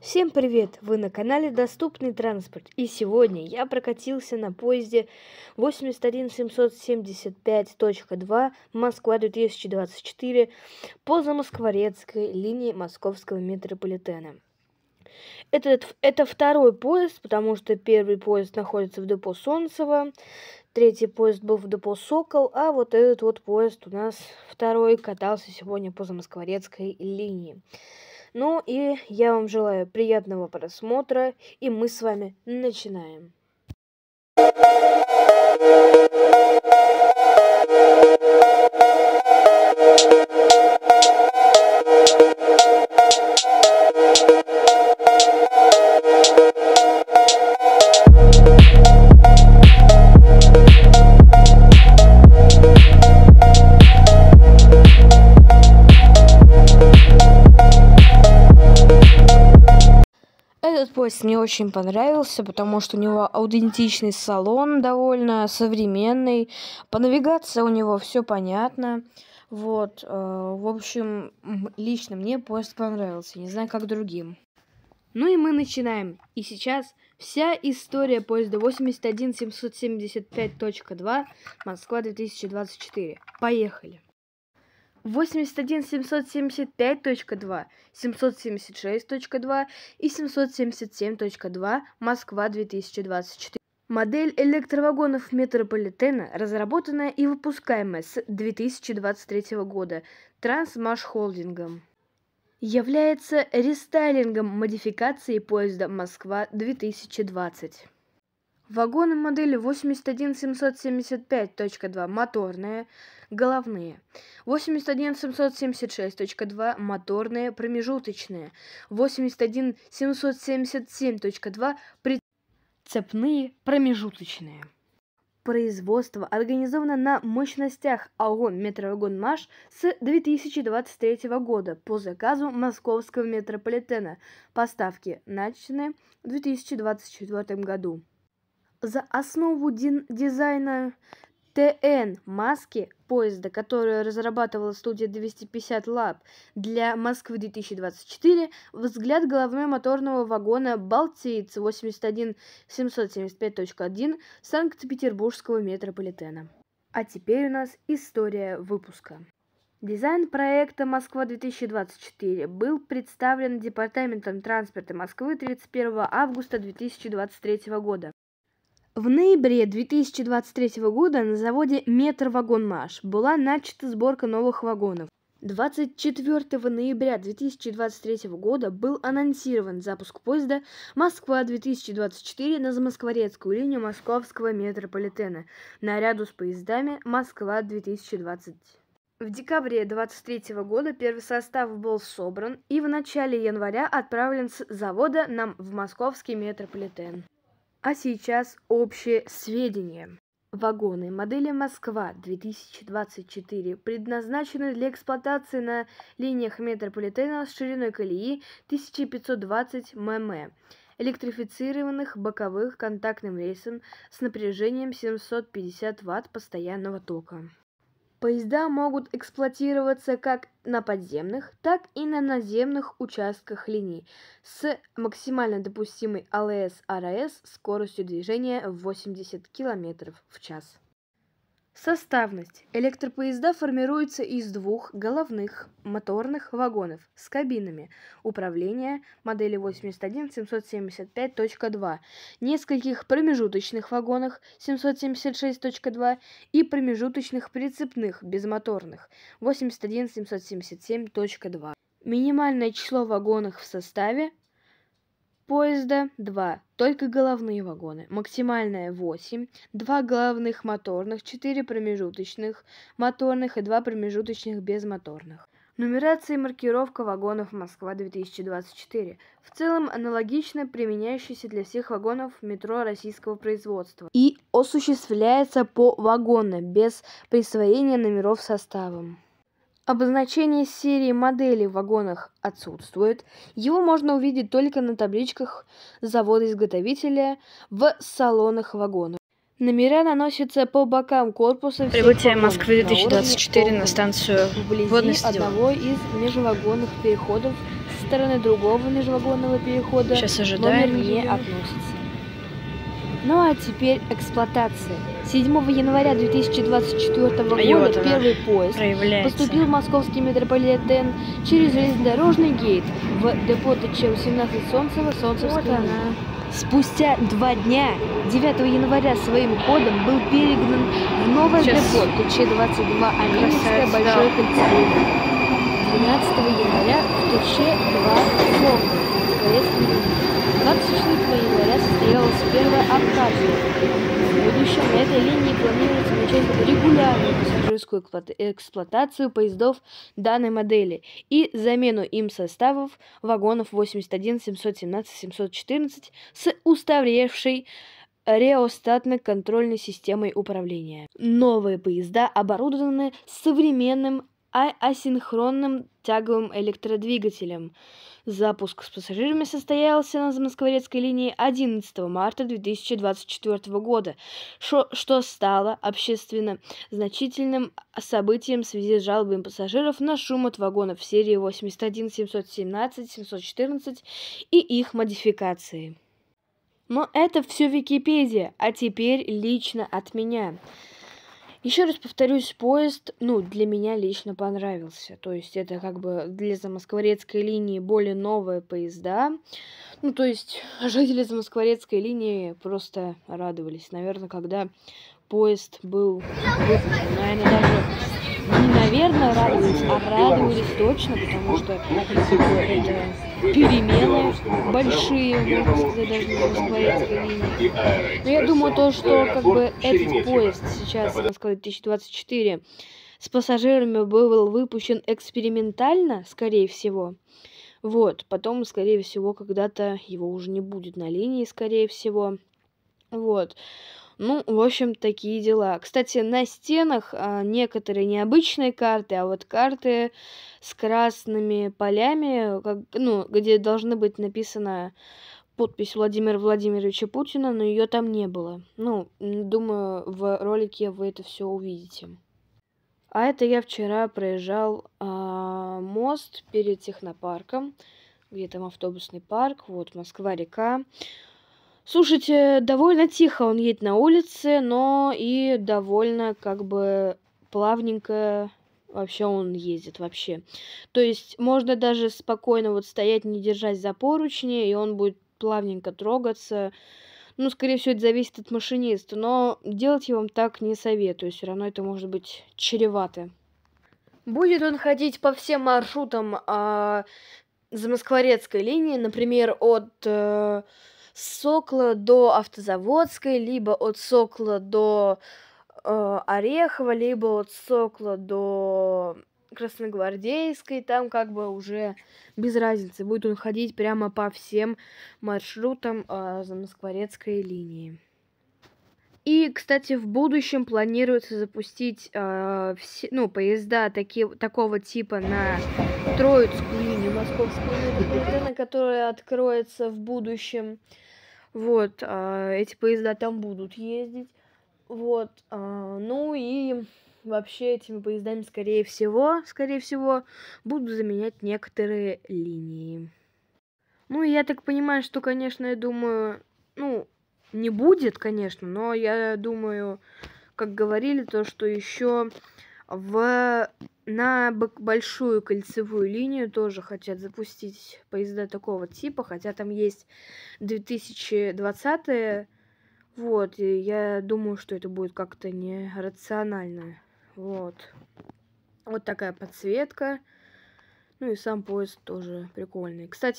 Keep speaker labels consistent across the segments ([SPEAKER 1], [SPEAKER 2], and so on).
[SPEAKER 1] Всем привет! Вы на канале Доступный транспорт, и сегодня я прокатился на поезде 81775.2 Москва 2024 по Замоскворецкой линии московского метрополитена. Это второй поезд, потому что первый поезд находится в депо Солнцево, третий поезд был в депо Сокол, а вот этот вот поезд у нас второй катался сегодня по Замоскворецкой линии. Ну и я вам желаю приятного просмотра, и мы с вами начинаем. Этот поезд мне очень понравился, потому что у него аутентичный салон, довольно современный. По навигации у него все понятно. Вот, в общем, лично мне поезд понравился, не знаю, как другим. Ну и мы начинаем. И сейчас вся история поезда 81775.2 Москва 2024. Поехали! 81775.2, 776.2 и 777.2 Москва 2024. Модель электровагонов метрополитена, разработанная и выпускаемая с 2023 года Трансмаш Холдингом, является рестайлингом модификации поезда Москва 2020. Вагоны модели 81775.2 моторные, головные, 81776.2 моторные, промежуточные, 81777.2 прицепные, промежуточные. Производство организовано на мощностях АО «Метровагон-Маш» с 2023 года по заказу Московского метрополитена. Поставки начаты в 2024 году. За основу дизайна ТН маски поезда, которую разрабатывала студия 250 Lab для Москвы 2024, взгляд головной моторного вагона «Балтиец» 81775.1 Санкт-Петербургского метрополитена. А теперь у нас история выпуска. Дизайн проекта «Москва-2024» был представлен Департаментом транспорта Москвы 31 августа 2023 года. В ноябре 2023 года на заводе «Метровагон-Маш» была начата сборка новых вагонов. 24 ноября 2023 года был анонсирован запуск поезда «Москва-2024» на Замоскворецкую линию московского метрополитена наряду с поездами «Москва-2020». В декабре 2023 года первый состав был собран и в начале января отправлен с завода в московский метрополитен. А сейчас общие сведения. Вагоны модели «Москва-2024» предназначены для эксплуатации на линиях метрополитена с шириной колеи 1520 мм, электрифицированных боковых контактным рельсом с напряжением 750 Вт постоянного тока. Поезда могут эксплуатироваться как на подземных, так и на наземных участках линий с максимально допустимой АЛС-РС скоростью движения в 80 км в час. Составность. Электропоезда формируются из двух головных моторных вагонов с кабинами управления модели 81775.2, нескольких промежуточных вагонах 776.2 и промежуточных прицепных безмоторных 81777.2. Минимальное число вагонов в составе поезда 2, только головные вагоны, максимальное 8, 2 головных моторных, 4 промежуточных моторных и 2 промежуточных безмоторных. Нумерация и маркировка вагонов Москва-2024 в целом аналогично применяющейся для всех вагонов метро российского производства и осуществляется повагонно, без присвоения номеров составом. Обозначение серии моделей в вагонах отсутствует, его можно увидеть только на табличках завода-изготовителя в салонах вагонов. Номера наносятся по бокам корпуса.
[SPEAKER 2] Прибытие Москвы 2024 на станцию
[SPEAKER 1] вблизи
[SPEAKER 2] Водный стадион.
[SPEAKER 1] одного из межвагонных переходов стороны другого межвагонного перехода
[SPEAKER 2] Сейчас
[SPEAKER 1] номер
[SPEAKER 2] ожидаем
[SPEAKER 1] не
[SPEAKER 2] её.
[SPEAKER 1] относится. Ну а теперь эксплуатация. 7 января 2024 года
[SPEAKER 2] И вот она
[SPEAKER 1] первый поезд
[SPEAKER 2] проявляется.
[SPEAKER 1] поступил в московский метрополитен через железнодорожный гейт в депо ТЧ-18 Солнцево, Солнцевская линия. Спустя 2 дня, 9 января, своим ходом был перегнан в новое
[SPEAKER 2] Сейчас
[SPEAKER 1] депо ТЧ-22 Анинское
[SPEAKER 2] красавец,
[SPEAKER 1] Большое
[SPEAKER 2] да.
[SPEAKER 1] кольцевое. 12 января в ТЧ-2 Сокол, Советской линии. 24 января состоялась первая Абхазия. В будущем на этой линии планируется начать регулярную пассажирскую эксплуатацию поездов данной модели и замену им составов вагонов 81, 717, 714 с устаревшей реостатно-контрольной системой управления. Новые поезда оборудованы современным асинхронным тяговым электродвигателем. Запуск с пассажирами состоялся на Замоскворецкой линии 11 марта 2024 года, что стало общественно значительным событием в связи с жалобами пассажиров на шум от вагонов серии 81, 717, 714 и их модификации. Но это все Википедия, а теперь лично от меня. Еще раз повторюсь, поезд, для меня лично понравился. То есть это как бы для Замоскворецкой линии более новые поезда. То есть жители Замоскворецкой линии просто радовались. Наверное, когда поезд был выпущен. Наверное, даже не наверное радовались, а радовались точно, потому что это перемены большие, можно сказать, даже на Замоскворецкой линии. Но я думаю, то, что как бы этот поезд сейчас, Москва 2024, с пассажирами был выпущен экспериментально, скорее всего. Вот, потом, скорее всего, когда-то его уже не будет на линии, скорее всего. Вот. В общем, такие дела. Кстати, на стенах некоторые необычные карты, а вот карты с красными полями, где должна быть написана подпись Владимира Владимировича Путина, но ее там не было. Думаю, в ролике вы это все увидите. А это я вчера проезжал мост перед технопарком, где там автобусный парк, вот Москва-река. Слушайте, довольно тихо он едет на улице, но и довольно как бы плавненько вообще он ездит вообще. То есть можно даже спокойно вот стоять, не держась за поручни, и он будет плавненько трогаться. Скорее всего, это зависит от машиниста, но делать я вам так не советую, все равно это может быть чревато. Будет он ходить по всем маршрутам Замоскворецкой линии, например, от Сокола до Автозаводской, либо от Сокола до Орехова, либо от Сокола до Красногвардейской, там как бы уже без разницы. Будет он ходить прямо по всем маршрутам Замоскворецкой линии. И, кстати, в будущем планируется запустить поезда такого типа на Троицкую линию Московского метрополитена, которая откроется в будущем. Вот, эти поезда там будут ездить. Вот, и вообще этими поездами, скорее всего, будут заменять некоторые линии. Я так понимаю, что, конечно, я думаю, не будет, конечно, но я думаю, как говорили, то, что еще на большую кольцевую линию тоже хотят запустить поезда такого типа, хотя там есть 2020-е, вот, и я думаю, что это будет как-то нерационально, вот. Вот такая подсветка. И сам поезд тоже прикольный. Кстати,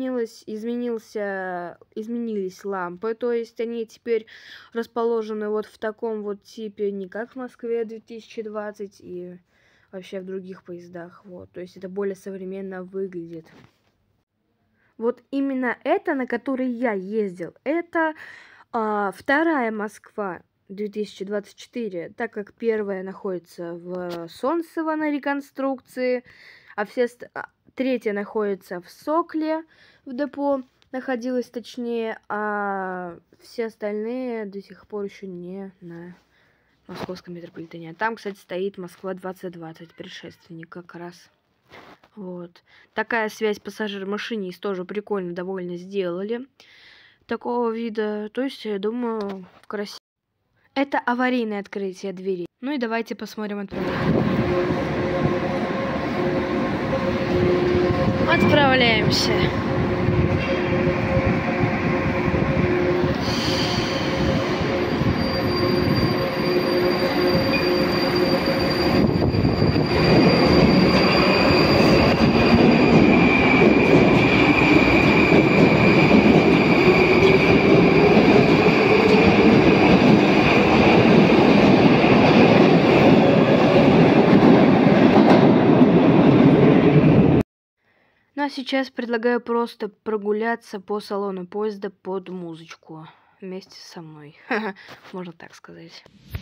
[SPEAKER 1] изменились лампы, то есть они теперь расположены вот в таком вот типе, не как в Москве 2020 и вообще в других поездах, вот. То есть это более современно выглядит. Вот именно это, на которой я ездил, это вторая Москва 2024, так как первая находится в Солнцево на реконструкции, а третья находится в Сокле, в депо находилась точнее, а все остальные до сих пор еще не на московском метрополитене. А там, кстати, стоит Москва 2020, предшественник как раз. Вот. Такая связь пассажир-машинист тоже прикольно довольно сделали. Такого вида. То есть, я думаю, красиво. Это аварийное открытие двери. Ну и давайте посмотрим отправление. Отправляемся. Ну а сейчас предлагаю просто прогуляться по салону поезда под музычку вместе со мной. Можно так сказать.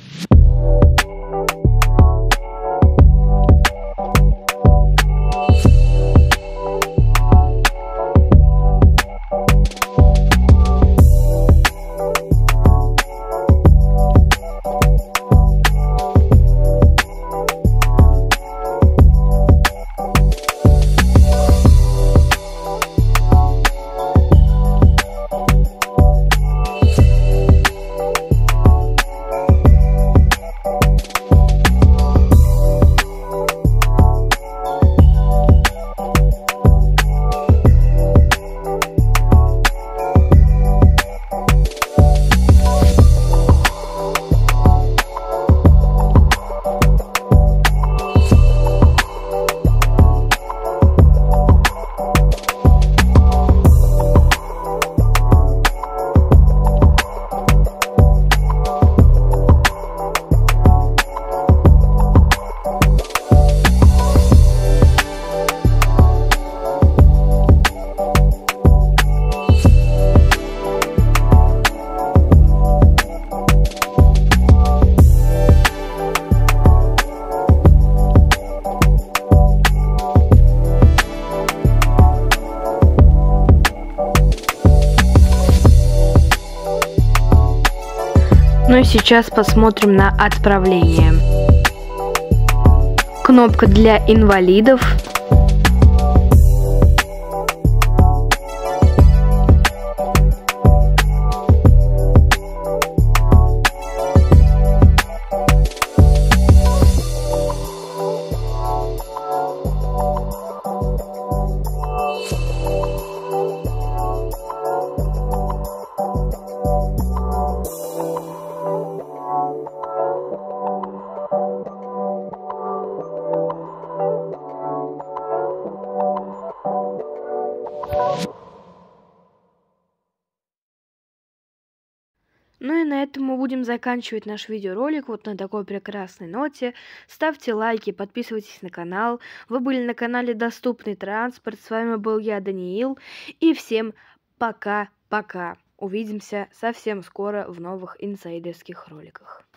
[SPEAKER 1] Ну и сейчас посмотрим на отправление. Кнопка для инвалидов. Ну и на этом мы будем заканчивать наш видеоролик вот на такой прекрасной ноте. Ставьте лайки, подписывайтесь на канал. Вы были на канале Доступный транспорт. С вами был я, Даниил. И всем пока-пока. Увидимся совсем скоро в новых инсайдерских роликах.